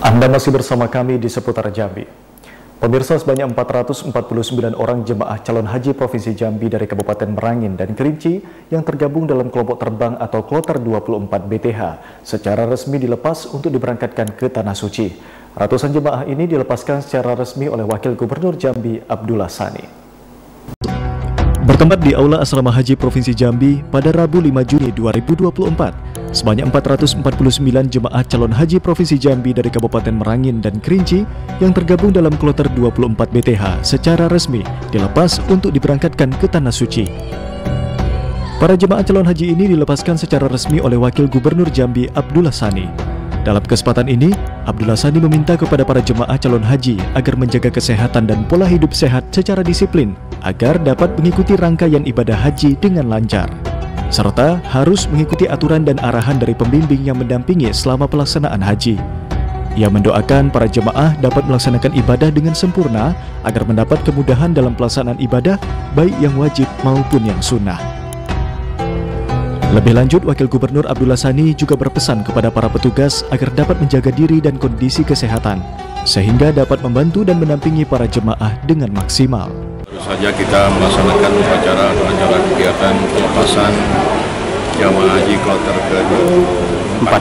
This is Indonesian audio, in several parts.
Anda masih bersama kami di seputar Jambi. Pemirsa, sebanyak 449 orang jemaah calon haji Provinsi Jambi dari Kabupaten Merangin dan Kerinci yang tergabung dalam kelompok terbang atau Kloter 24 BTH secara resmi dilepas untuk diberangkatkan ke Tanah Suci. Ratusan jemaah ini dilepaskan secara resmi oleh Wakil Gubernur Jambi, Abdullah Sani. Bertempat di Aula Asrama Haji Provinsi Jambi pada Rabu 5 Juni 2024, sebanyak 449 jemaah calon haji Provinsi Jambi dari Kabupaten Merangin dan Kerinci yang tergabung dalam Kloter 24 BTH secara resmi dilepas untuk diberangkatkan ke Tanah Suci. Para jemaah calon haji ini dilepaskan secara resmi oleh Wakil Gubernur Jambi, Abdullah Sani. Dalam kesempatan ini, Abdullah Sani meminta kepada para jemaah calon haji agar menjaga kesehatan dan pola hidup sehat secara disiplin agar dapat mengikuti rangkaian ibadah haji dengan lancar, serta harus mengikuti aturan dan arahan dari pembimbing yang mendampingi selama pelaksanaan haji. Ia mendoakan para jemaah dapat melaksanakan ibadah dengan sempurna agar mendapat kemudahan dalam pelaksanaan ibadah baik yang wajib maupun yang sunnah. Lebih lanjut, Wakil Gubernur Abdullah Sani juga berpesan kepada para petugas agar dapat menjaga diri dan kondisi kesehatan, sehingga dapat membantu dan mendampingi para jemaah dengan maksimal. Terus saja kita melaksanakan upacara atau acara kegiatan pelepasan jamaah haji kloter ke-24.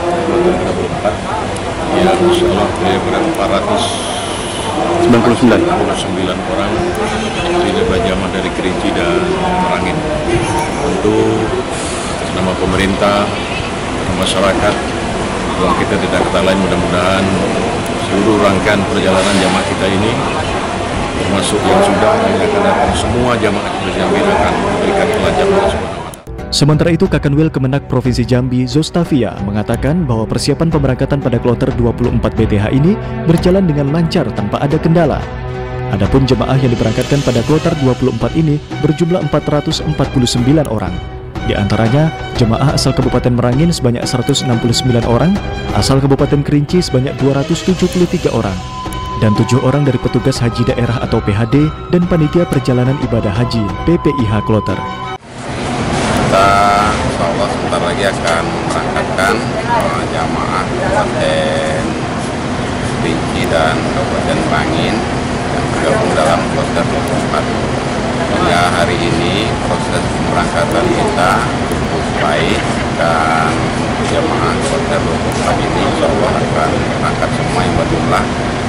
Ya, insya Allah berada 499 orang tidak jamaah dari Kerinci dan Merangin. Untuk nama pemerintah, masyarakat, bahwa kita tidak kata lain, mudah-mudahan seluruh rangkaian perjalanan jamaah kita ini, termasuk yang sudah dan akan datang, semua jamaah kita Jambi akan memberikan kelancaran. Sementara itu, Kakanwil Kemenak Provinsi Jambi, Zostavia, mengatakan bahwa persiapan pemberangkatan pada Kloter 24 BTH ini berjalan dengan lancar tanpa ada kendala. Adapun jemaah yang diberangkatkan pada Kloter 24 ini berjumlah 449 orang. Di antaranya, jemaah asal Kabupaten Merangin sebanyak 169 orang, asal Kabupaten Kerinci sebanyak 273 orang, dan 7 orang dari petugas haji daerah atau PHD dan panitia perjalanan ibadah haji PPIH Kloter. Kita insya Allah sebentar lagi akan berangkatkan jamaah Kabupaten Kerinci dan Kabupaten Merangin yang tergabung dalam Kloter 24. Hingga hari ini proses pemberangkatan kita cukup baik dan jemaah Kloter 24 ini insya Allah akan berangkat semua yang berjumlah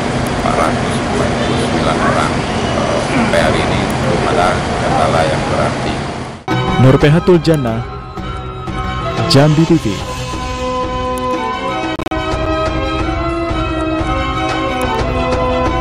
449 orang. Sampai hari ini belum ada kendala yang berarti. Nurpehatul Jannah, Jambi TV.